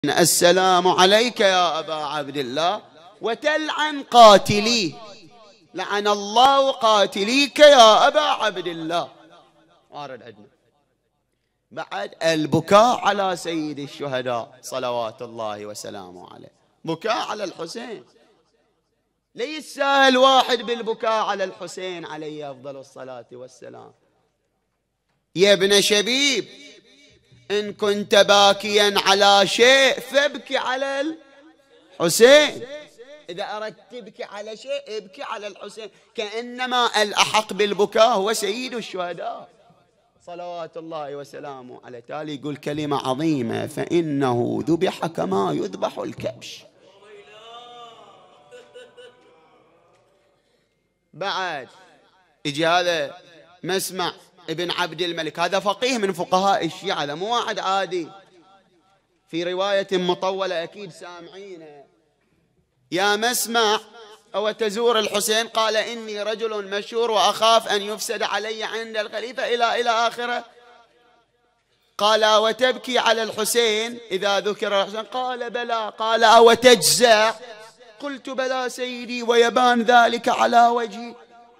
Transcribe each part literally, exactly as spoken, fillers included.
السلام عليك يا أبا عبد الله وتلعن قاتلي، لعن الله قاتليك يا أبا عبد الله. وارد عندنا بعد البكاء على سيد الشهداء صلوات الله وسلامه عليه، بكاء على الحسين. ليس سهل واحد بالبكاء على الحسين عليه أفضل الصلاة والسلام. يا ابن شبيب، إن كنت باكيا على شيء فابكي على الحسين. إذا أردت تبكي على شيء ابكي على الحسين، كأنما الأحق بالبكاء هو سيد الشهداء صلوات الله وسلامه عليه. تالي يقول كلمة عظيمة: فإنه ذبح كما يذبح الكبش. بعد يجي هذا مسمع ابن عبد الملك، هذا فقيه من فقهاء الشيعة، هذا مو واحد عادي. في رواية مطولة أكيد سامعينه: يا مسمع أو تزور الحسين؟ قال: إني رجل مشهور وأخاف أن يفسد علي عند الخليفة إلى إلى آخره. قال: وتبكي على الحسين إذا ذكر الحسين؟ قال: بلى. قال: أو تجزع؟ قلت: بلى سيدي، ويبان ذلك على وجهي،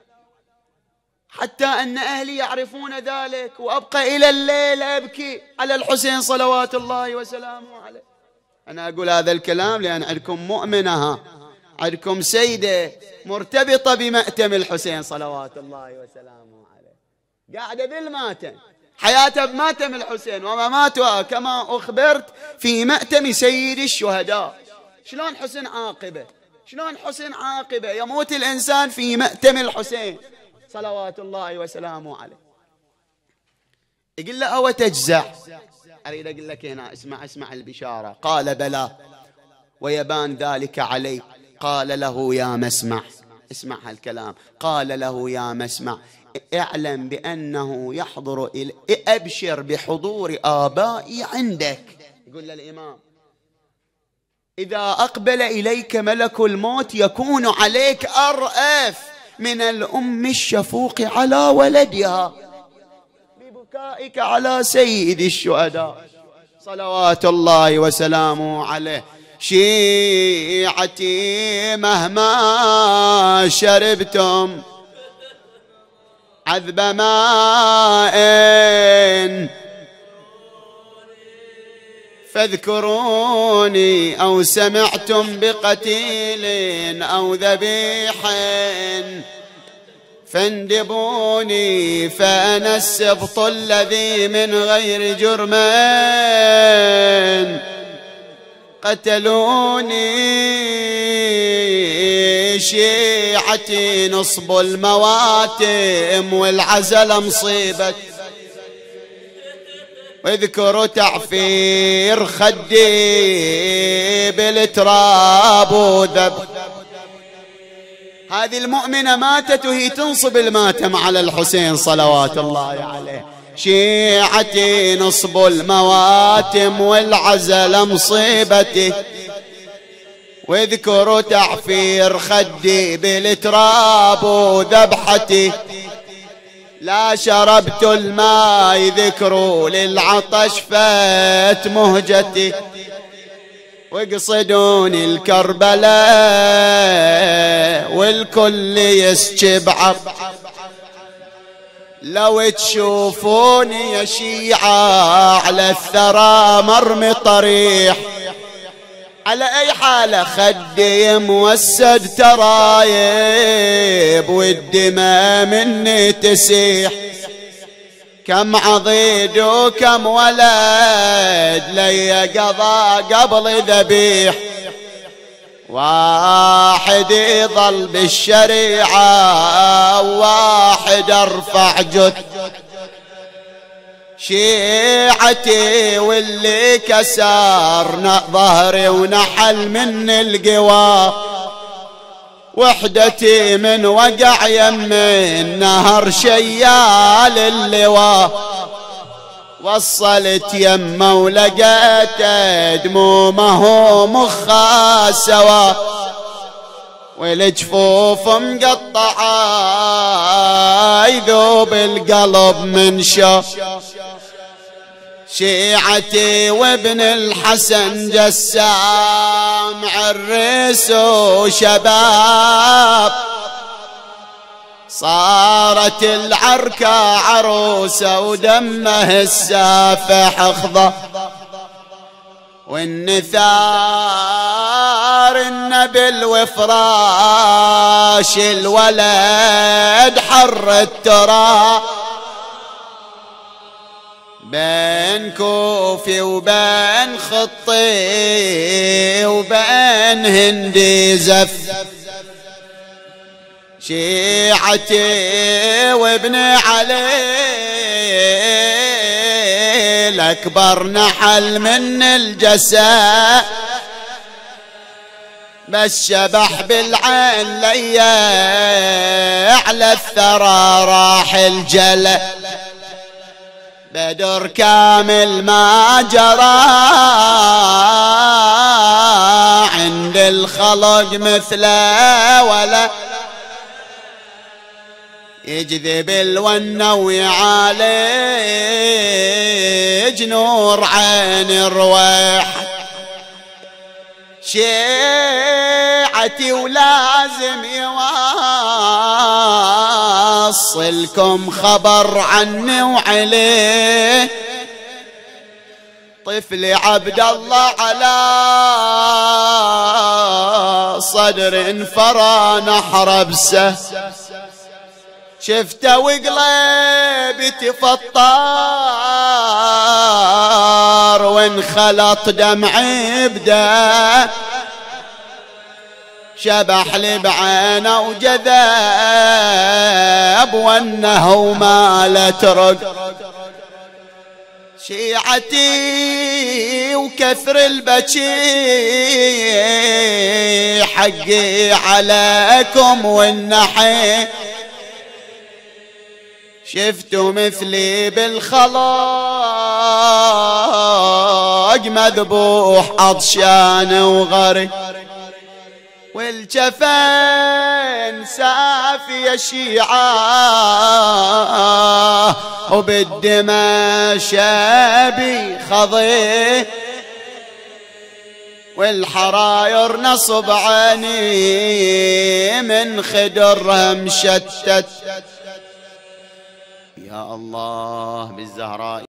حتى أن أهلي يعرفون ذلك، وأبقى إلى الليل أبكي على الحسين صلوات الله وسلامه عليه. أنا أقول هذا الكلام لأن عندكم مؤمنة، عندكم سيدة مرتبطة بمأتم الحسين صلوات الله وسلامه عليه، قاعدة بالماتم، حياتها بماتم الحسين ومماتها كما أخبرت في مأتم سيد الشهداء. شلون حسن عاقبة؟ شلون حسن عاقبة؟ يموت الإنسان في مأتم الحسين صلوات الله وسلامه عليه. يقول له: أو تجزع؟ أريد أقول لك هنا، اسمع اسمع البشارة. قال: بلى، ويبان ذلك علي. قال له: يا مسمع، اسمع هالكلام، قال له: يا مسمع، اعلم بأنه يحضر إلي، أبشر بحضور آبائي عندك. يقول للإمام: إذا أقبل إليك ملك الموت يكون عليك أرأف من الأم الشفوق على ولدها ببكائك على سيد الشهداء صلوات الله وسلامه عليه. شيعتي مهما شربتم عذب ماء فاذكروني، أو سمعتم بقتيل أو ذبيح فاندبوني، فأنا السبط الذي من غير جرم قتلوني. شيعتي نصب المواتم والعزل مصيبة، واذكروا تعفير خدي بالتراب وذب. هذه المؤمنة ماتت وهي تنصب الماتم على الحسين صلوات الله عليه. شيعتي نصب المواتم والعزل مصيبتي، واذكروا تعفير خدي بالتراب وذبحتي. لا شربت الماء ذكروا للعطش فات مهجتي، واقصدوني الكربلاء والكل يسكب عب. لو تشوفوني يا شيعة على الثرى مرمي طريح، على أي حالة خدي موسد ترايب والدماء مني تسيح. كم عضيد وكم ولد لي قضى قبل ذبيح، واحد يظل بالشريعة وواحد ارفع جث. شيعتي واللي كسرنا ظهري ونحل من القوى، وحدتي من وقع يم النهر شيال اللواء. وصلت يمه ولقيت دمومه مخا سوا، والجفوف مقطعة يذوب القلب من شا. شيعتي وابن الحسن جسام عريس وشباب، صارت العركة عروسة ودمه السافح اخضر، والنثار النبل وفراش الولد حر التراب، بين كوفي وبين خطي وبين هندي زف، شيعتي وابن علي الأكبر نحل من الجساء، بس شبح بالعين ليا على الثرى راح الجلة، بدر كامل ما جرى عند الخلق مثله ولا يجذب الونه ويعالج نور عين الروح، شيعتي ولازم يوصلكم خبر عني وعليه، طفلي عبد الله على صدر انفرى نحر بسه، شفته وقلبي تفطر وانخلط دمعي بدا، شبح لي بعينه وجذب وانه وما لا ترق، شيعتي وكثر البكي حقي عليكم والنحي، شفتوا مثلي بالخلاق مذبوح عطشان وغري، والجفن سافي شيعة وبالدماء شابي خضي، والحراير نصب عيني من خدرها مشتت، يا الله بالزهراء.